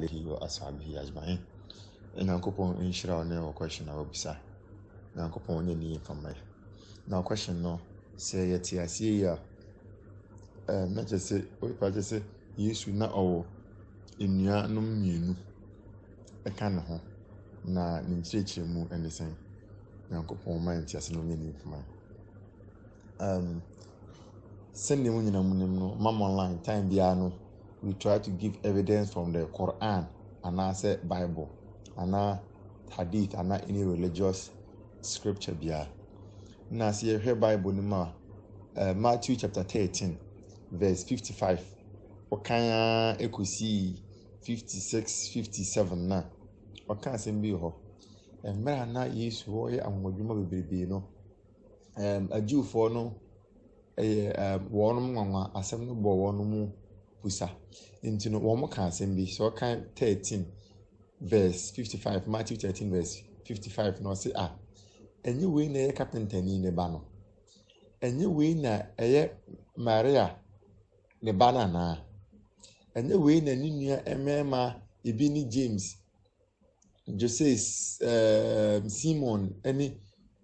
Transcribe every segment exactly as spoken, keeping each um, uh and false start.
alihi wa ashabihi ajma'in. Nyankopɔn nhyira wo ne wo question na wabisa. Nyankopɔn onye ni mfama. Na question no sɛ yɛte aseɛ yi a eh na kyerɛ sɛ opa kyerɛ sɛ Yesu na ɔwɔ nnua nom mmienu ɛka ne ho na ne nkyerɛkyerɛ mu ɛne sɛn. Nyankopɔn ma nti ase no onye ni mfama. Um send them in a mom online time biano. We try to give evidence from the Quran and I say Bible and I hadith and not any religious scripture bia. Now see here Bible nima uh, Matthew chapter thirteen verse fifty-five. Okanya ekusi fifty-six fifty-seven na. Okan sembi ho. Emra na Yesu ho ye anwodwuma bebrebe no. Um aju for no eh wɔnom nwanwa asɛm no bɔ wɔnom mu pusa nti no wɔn ka asɛm bi so kan thirteen verse fifty-five Matthew thirteen verse fifty-five no say ah enye wei na ɛyɛ carpenter ni ne ba no enye wei na ɛyɛ Maria ne ba na na enye wei na ne nua ɛmɛɛma ebi ni James Joseph uh, Simon ɛne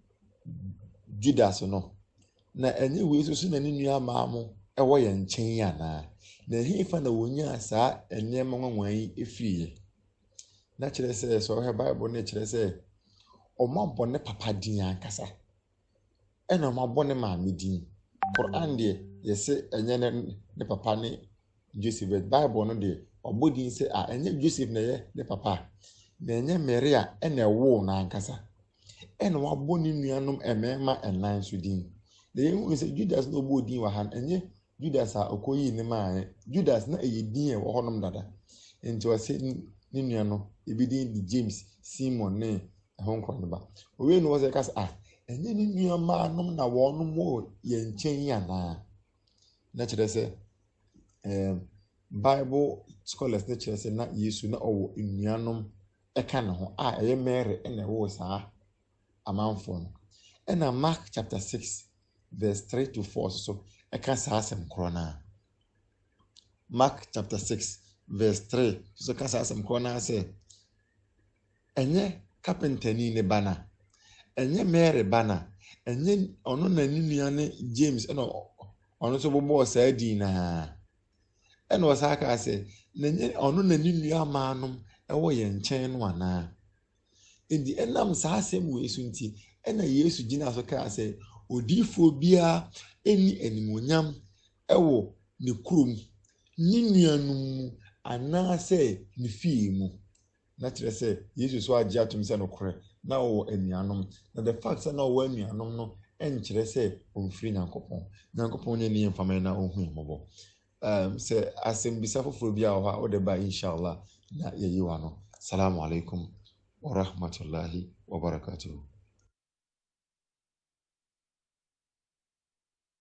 Judas no na enye wei so so na ne nua maamo ɛwɔ yɛn nkyɛn ya na na hefa na wonya saa enema nwanwan yi efiriye na kyerɛ sɛ so ɔhɛ Bible na kyerɛ sɛ ɔma bɔ ne papa din ankasa ɛna ɔma bɔ ne maame din Quran de yɛsɛ enye ne ne papa ne Joseph Bible no de ɔbɔ din sɛ a enye Joseph na yɛ ne papa na enye Maria ɛna ɛwo na ankasa ɛna wabɔ ne nuanom ɛmɛɛma ɛnan so din. The young say Judas no body wa han enye Judas a okoyi ne ma Judas na eyedin e wo honom dada enti o se ni nua no ebidin di James Simon ne honkron ba owe no say kas ah enye ni nua ma nom na wo no mo ye nchen ya na na kire se um Bible scholars na kire se na Yesu na owo nnuanom e ka ne ho a eye Mary e na wo saa amanfo no e na Mark chapter six verse three to four so I can say some corona. Mark chapter six verse three so can say some corona say enye carpenter ni ne bana enye Mary bana enye ono na nua ne James eno ono so bobo sa di na eno sa ka say enye ono na nua manom ewo ye nkyɛn no ana indi enam sa asɛm we su nti ena Yesu gina so ka say odifo bia eni animonyam ewo ne kurom ni nuanum anase ne fie mu na kyerɛ sɛ Yesu so agye atom sɛ no korɛ na wo anuanom na the fact sɛ na wo anuanom no enkyerɛ sɛ onfiri Nyankopɔn Nyankopɔn ne ne mfama na ohun mmɔbɔ um sɛ asɛm bisa foforo bia wɔ ha wo de ba inshallah na yeyi wa no assalamu alaikum wa rahmatullahi wa barakatuh.